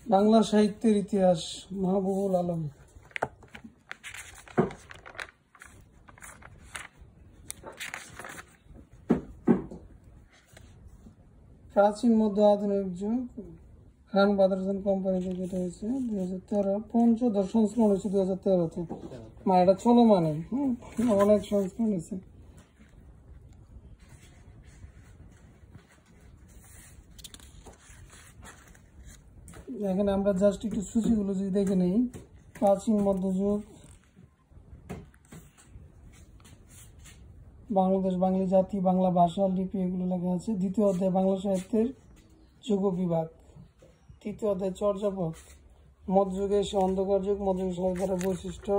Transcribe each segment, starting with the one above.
বাংলা সাহিত্যের ইতিহাস, মাহবুবুল আলম। প্রাচীন মধ্য আধুনিক যুগ, খান বাদরখান কোম্পানি থেকে এটা হয়েছে 2013, পঞ্চদশ সংস্করণ হয়েছে 2013-তে। মানে এটা চলমানে, অনেক সংস্করণ হয়েছে। এখানে আমরা জাস্ট একটু সূচিগুলো যদি দেখে নেই, প্রাচীন মধ্যযুগ, বাংলাদেশ, বাঙালি জাতি, বাংলা ভাষা, লিপি, এগুলো লেখা আছে। দ্বিতীয় অধ্যায় বাংলা সাহিত্যের যুগ বিভাগ। তৃতীয় অধ্যায় চর্যাপদ, মধ্যযুগে এসে অন্ধকার যুগ, মধ্যযুগ সাহিত্যের বৈশিষ্ট্য,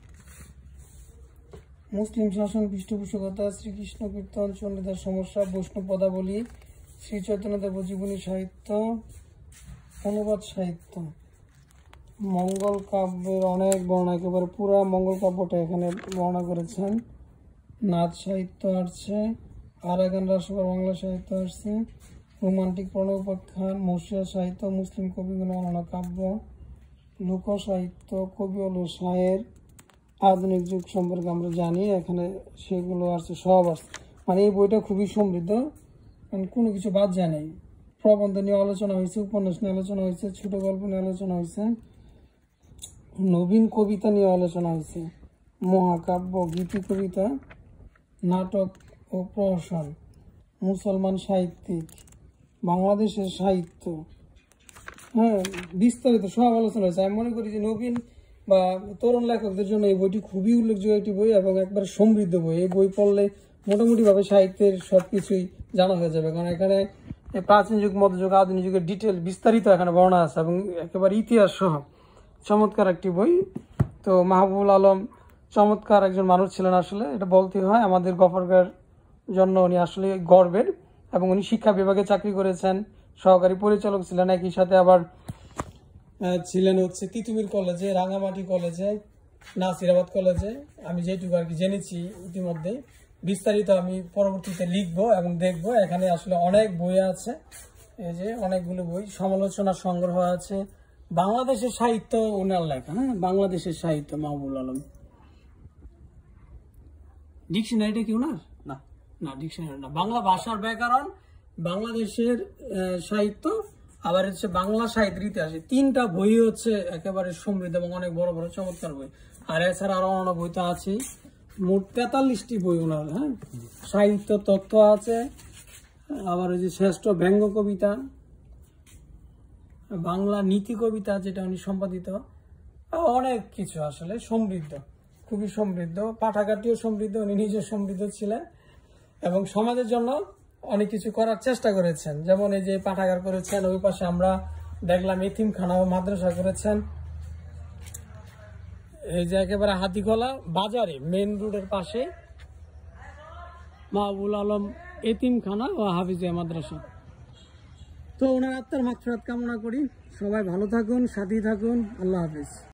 মুসলিম শাসন, পৃষ্ঠপোষকতা, শ্রীকৃষ্ণ কীর্তন, চণ্ডীদাস সমস্যা, বৈষ্ণব পদাবলী, শ্রী চৈতন্যদেব জীবনী সাহিত্য, অনুবাদ সাহিত্য, মঙ্গল কাব্যের অনেক বর্ণনা, একেবারে পুরা মঙ্গল কাব্যটা এখানে বর্ণনা করেছেন। নাচ সাহিত্য আসছে, আরাকান রাসবার বাংলা সাহিত্য আসছে, রোমান্টিক প্রণয় উপাখ্যান, মসিয়া সাহিত্য, মুসলিম কবিগুলো অনন্য কাব্য, লোক সাহিত্য, কবি হল শায়ের, আধুনিক যুগ সম্পর্কে আমরা জানি, এখানে সেগুলো আসছে, সব আসছে। মানে এই বইটা খুবই সমৃদ্ধ, কারণ কোনো কিছু বাদ যায় নাই। প্রবন্ধ নিয়ে আলোচনা হয়েছে, উপন্যাস নিয়ে আলোচনা হয়েছে, ছোট গল্প নিয়ে আলোচনা হয়েছে, নবীন কবিতা নিয়ে আলোচনা হয়েছে, মহাকাব্য, গীতি কবিতা, নাটক ও প্রহসন, মুসলমান সাহিত্যিক, বাংলাদেশের সাহিত্য, বিস্তারিত সব আলোচনা হয়েছে। আমি মনে করি যে নবীন বা তরুণ লেখকদের জন্য এই বইটি খুবই উল্লেখযোগ্য একটি বই এবং একবারে সমৃদ্ধ বই। এই বই পড়লে মোটামুটিভাবে সাহিত্যের সবকিছুই জানা হয়ে যাবে, কারণ এখানে প্রাচীন যুগ, মধ্যযুগ, আধুনিক যুগের ডিটেল বিস্তারিত এখানে বর্ণনা আছে এবং একেবারে ইতিহাস সহ চমৎকার একটি বই। তো মাহবুবুল আলম চমৎকার একজন মানুষ ছিলেন, আসলে এটা বলতে হয়। আমাদের গফরগাঁর জন্য উনি আসলে গর্বের, এবং উনি শিক্ষা বিভাগে চাকরি করেছেন, সহকারী পরিচালক ছিলেন, একই সাথে আবার ছিলেন হচ্ছে তিতুমির কলেজে, রাঙামাটি কলেজে, নাসিরাবাদ কলেজে। আমি যেটুকু আর কি জেনেছি ইতিমধ্যে, বিস্তারিত আমি পরবর্তীতে লিখবো এবং দেখবো। এখানে আসলে অনেক বই আছে, এই যে অনেকগুলো বই, সমালোচনা সংগ্রহ আছে। বাংলাদেশের সাহিত্য ওনার লেখা, বাংলাদেশের সাহিত্য মাহবুবুল আলম। ডিকশনারিটা কি ওনার? না, ডিকশনারি না। বাংলা ভাষার ব্যাকরণ, বাংলাদেশের সাহিত্য, আবার হচ্ছে বাংলা সাহিত্যের ইতিহাস, তিনটা বই হচ্ছে একেবারে সমৃদ্ধ এবং অনেক বড় বড় চমৎকার বই। আর এছাড়া আরো অন্য বই তো আছে, মোট 43টি বই ওনার। সাহিত্য তত্ত্ব আছে, আবার ওই যে শ্রেষ্ঠ ব্যঙ্গ কবিতা, বাংলা নীতি কবিতা যেটা উনি সম্পাদিত, অনেক কিছু আসলে সমৃদ্ধ, খুবই সমৃদ্ধ। পাঠাগারটিও সমৃদ্ধ, উনি নিজে সমৃদ্ধ ছিলেন এবং সমাজের জন্য অনেক কিছু করার চেষ্টা করেছেন। যেমন এই যে পাঠাগার করেছেন, ওই পাশে আমরা দেখলাম এতিমখানা ও মাদ্রাসা করেছেন। এই যে একেবারে হাতিখোলা বাজারে মেইন রোডের পাশে মাহবুবুল আলম এতিমখানা ও হাফিজিয়া মাদ্রাসা। তো ওনার আত্মার মাগফিরাত কামনা করি। সবাই ভালো থাকুন, সাথী থাকুন। আল্লাহ হাফিজ।